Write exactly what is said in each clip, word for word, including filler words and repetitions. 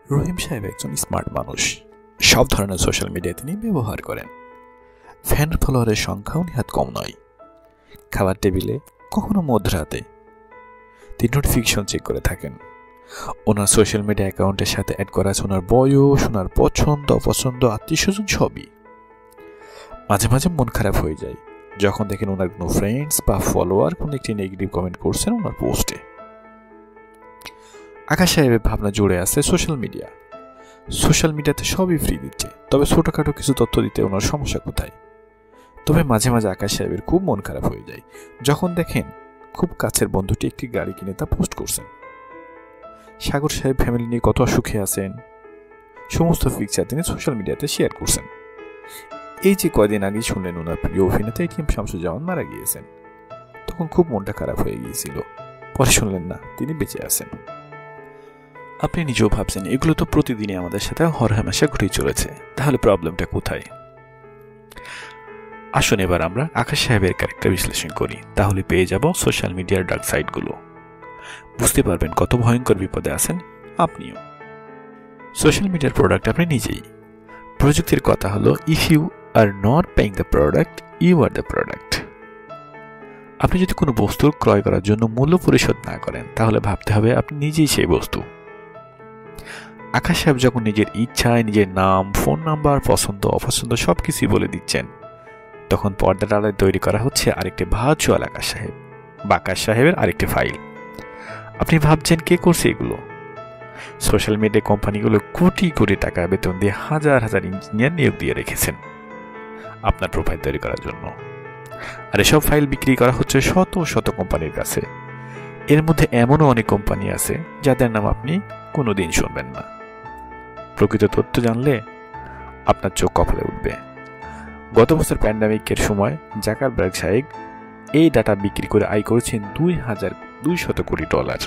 রহিম সাহেব একজন স্মার্ট মানুষ। সব ধরনের সোশ্যাল মিডিয়া তিনি ব্যবহার করেন। ফ্যান ফলোয়ারের সংখ্যাও নিহাত কম নয়। খাবার টেবিলে কখনো মধ্যরাতে তিনি নোটিফিকেশন চেক করে থাকেন। ওনার সোশ্যাল মিডিয়া অ্যাকাউন্টের সাথে অ্যাড করা আছে ওনার বয়স, ওনার পছন্দ অপছন্দ, আত্মীয় স্বজন সবই। মাঝে মাঝে মন খারাপ হয়ে যায় যখন দেখেন ওনার কোনো ফ্রেন্ডস বা ফলোয়ার কোনো একটি নেগেটিভ কমেন্ট করছেন ওনার পোস্টে। আকাশ সাহেবের ভাবনা জুড়ে আছে সোশ্যাল মিডিয়া। সোশ্যাল মিডিয়াতে সবই ফ্রি দিচ্ছে, তবে ছোটোখাটো কিছু তথ্য দিতে ওনার সমস্যা কোথায়? তবে মাঝে মাঝে আকাশ সাহেবের খুব মন খারাপ হয়ে যায় যখন দেখেন খুব কাছের বন্ধুটি একটি গাড়ি কিনে তা পোস্ট করছেন। সাগর সাহেব ফ্যামিলি নিয়ে কত সুখে আছেন সমস্ত পিকচার তিনি সোশ্যাল মিডিয়াতে শেয়ার করছেন। এই যে কয়দিন আগেই শুনলেন ওনার প্রিয় অভিনেতা এটিএম শামসুজ্জামান মারা গিয়েছেন, তখন খুব মনটা খারাপ হয়ে গিয়েছিল। পরে শুনলেন না, তিনি বেঁচে আছেন। আপনি নিজেও ভাবছেন এগুলো তো প্রতিদিনই আমাদের সাথে হরহামেশা ঘটে চলেছে, তাহলে প্রবলেমটা কোথায়? আসুন এবার আমরা আকাশ সাহেবের ক্যারেক্টার বিশ্লেষণ করি, তাহলে পেয়ে যাব সোশ্যাল মিডিয়ার ডার্ক সাইডগুলো। বুঝতে পারবেন কত ভয়ঙ্কর বিপদে আছেন আপনিও। সোশ্যাল মিডিয়ার প্রোডাক্ট আপনি নিজেই। প্রযুক্তির কথা হলো, if you are not paying the product, you are the product. আপনি যদি কোনো বস্তু ক্রয় করার জন্য মূল্য পরিশোধ না করেন, তাহলে ভাবতে হবে আপনি নিজেই সেই বস্তু। আকাশ সাহেব যখন নিজের ইচ্ছায় নিজের নাম, ফোন নাম্বার, পছন্দ অপছন্দ সব কিছুই বলে দিচ্ছেন, তখন পর্দার আড়ালে তৈরি করা হচ্ছে আরেকটি ভার্চুয়াল আকাশ সাহেব বা আকাশ সাহেবের আরেকটি ফাইল। আপনি ভাবছেন কে করছে এগুলো? সোশ্যাল মিডিয়া কোম্পানিগুলো কোটি কোটি টাকা বেতন দিয়ে হাজার হাজার ইঞ্জিনিয়ার নিয়োগ দিয়ে রেখেছেন আপনার প্রোফাইল তৈরি করার জন্য। আর এসব ফাইল বিক্রি করা হচ্ছে শত শত কোম্পানির কাছে। এর মধ্যে এমনও অনেক কোম্পানি আছে যাদের নাম আপনি কোনোদিন শুনবেন না। প্রকৃত তথ্য জানলে আপনার চোখ কপালে উঠবে। গত বছর প্যান্ডামিকের সময় জাকারবার্গ সাহেব এই ডাটা বিক্রি করে আয় করেছেন দুই হাজার দুইশত কোটি ডলার।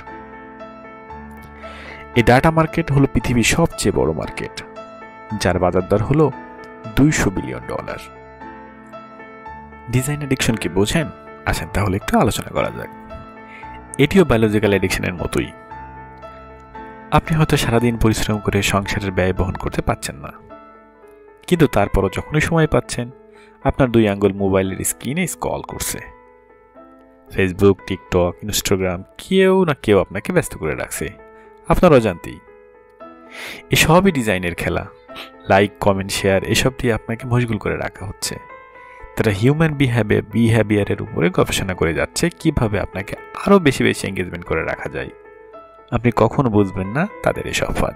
এই ডাটা মার্কেট হলো পৃথিবীর সবচেয়ে বড় মার্কেট, যার বাজার দর হলো দুইশো বিলিয়ন ডলার। ডিজাইন অ্যাডিকশন কি বোঝেন? আসেন তাহলে একটু আলোচনা করা যাক। এটিও বায়োলজিক্যাল অ্যাডিকশনের মতোই। আপনি হয়তো সারাদিন পরিশ্রম করে সংসারের ব্যয় বহন করতে পারছেন না, কিন্তু তারপরও যখনই সময় পাচ্ছেন আপনার দুই আঙ্গুল মোবাইলের স্ক্রিনে স্ক্রল করছে। ফেসবুক, টিকটক, ইনস্টাগ্রাম, কেউ না কেউ আপনাকে ব্যস্ত করে রাখছে আপনার অজান্তেই। এসবই ডিজাইনের খেলা। লাইক, কমেন্ট, শেয়ার এসব দিয়ে আপনাকে মশগুল করে রাখা হচ্ছে। তারা হিউম্যান বিহেভিয়ার বিহেভিয়ারের উপরে গবেষণা করে যাচ্ছে কিভাবে আপনাকে আরও বেশি বেশি এঙ্গেজমেন্ট করে রাখা যায়। আপনি কখনো বুঝবেন না তাদের এসব ফাঁদ।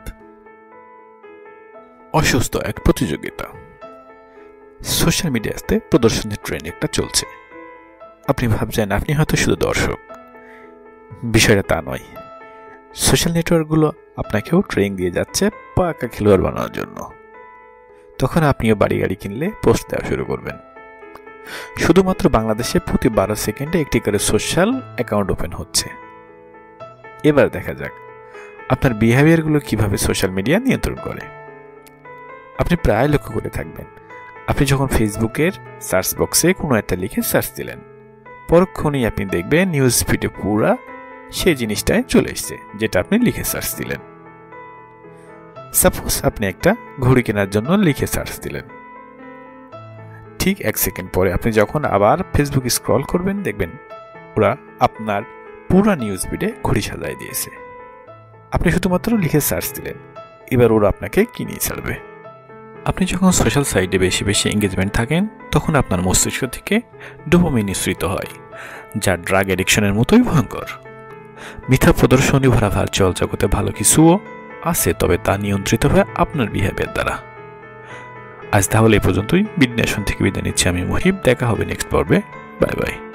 অসুস্থ এক প্রতিযোগিতা। সোশ্যাল মিডিয়াতে প্রদর্শনের ট্রেন্ড একটা চলছে। আপনি ভাবছেন আপনি হয়তো শুধু দর্শক, বিষয়টা তা নয়। সোশ্যাল নেটওয়ার্কগুলো আপনাকেও ট্রেনিং দিয়ে যাচ্ছে পাকা খেলোয়াড় বানানোর জন্য। তখন আপনিও বাড়ি গাড়ি কিনলে পোস্ট দেওয়া শুরু করবেন। শুধুমাত্র বাংলাদেশে প্রতি বারো সেকেন্ডে একটি করে সোশ্যাল অ্যাকাউন্ট ওপেন হচ্ছে। এবার দেখা যাক আপনার বিহেভিয়ারগুলো কিভাবে সোশ্যাল মিডিয়া নিয়ন্ত্রণ করে। আপনি প্রায় লক্ষ্য করে থাকবেন, আপনি যখন ফেসবুকের সার্চ বক্সে কোনো একটা লিখে সার্চ দিলেন, পরক্ষণেই আপনি দেখবেন নিউজ ফিডে পুরা সেই জিনিসটাই চলে এসছে যেটা আপনি লিখে সার্চ দিলেন। সাপোজ আপনি একটা ঘড়ি কেনার জন্য লিখে সার্চ দিলেন, ঠিক এক সেকেন্ড পরে আপনি যখন আবার ফেসবুক স্ক্রল করবেন, দেখবেন ওরা আপনার পুরা নিউজ ফিডে ঘড়ি সাজায় দিয়েছে। আপনি শুধুমাত্র লিখে সার্চ দিলেন, এবার ওরা আপনাকে কিনেই ছাড়বে। আপনি যখন সোশ্যাল সাইটে বেশি বেশি এঙ্গেজমেন্ট থাকেন, তখন আপনার মস্তিষ্ক থেকে ডোপামিন নিঃসৃত হয়, যা ড্রাগ অ্যাডিকশনের মতোই ভয়ঙ্কর। মিথ্যা প্রদর্শনী ভরা ভার্চুয়াল জগতে ভালো কিছুও আছে, তবে তা নিয়ন্ত্রিত হয় আপনার বিহেভিয়ার দ্বারা। আজ তাহলে এই পর্যন্তই। বিদ্যাসন থেকে বিদায় নিচ্ছি আমি মুহিব। দেখা হবে নেক্সট পর্বে। Bye by.